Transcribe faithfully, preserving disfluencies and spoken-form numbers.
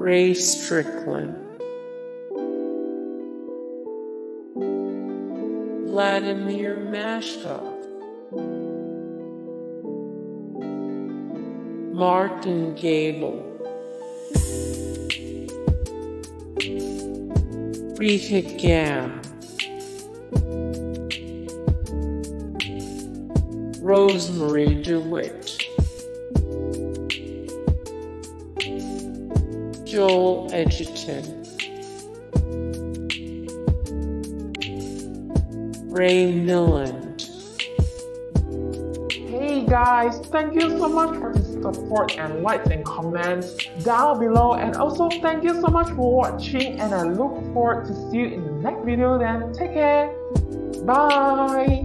Ray Strickland, Vladimir Mashkov, Martin Gable, Rita Gam, Rosemary DeWitt, Joel Edgerton, Ray Milland. Hey guys, thank you so much for the support and likes and comments down below, and also thank you so much for watching, and I look forward to see you in the next video. Then take care, bye.